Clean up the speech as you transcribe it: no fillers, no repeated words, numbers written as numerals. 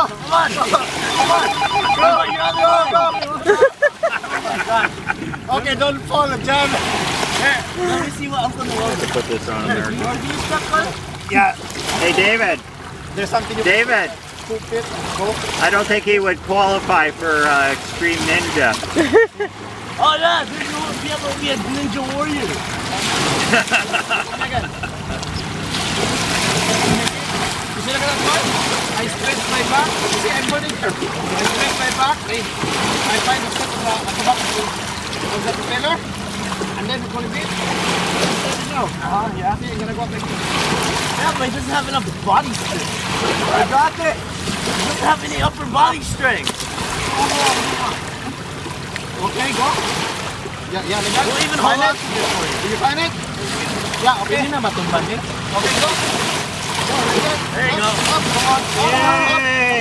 Come on! Come on! Go! Okay, don't fall, John. Here, let me see what I'm going to do. To put this on there. Yeah. Hey, David. There's something you David. Scoop it. Go. I don't think he would qualify for Extreme Ninja. Oh yeah, then you won't be able to be a ninja warrior. You see, look at that one? I stretch my back. You see, I'm burning here. I stretch my back. I find the step at the back of the propeller. And then it's going to be now. Yeah. See, I'm going to go up like this. Yeah, but he doesn't have enough body strength. I got it. He doesn't have any upper body strength. Okay, go. Yeah, like that. We'll even hold on to this for you. Did you find it? Yeah, okay. Okay, go. Go, like that. There you go. Up, come on. Up.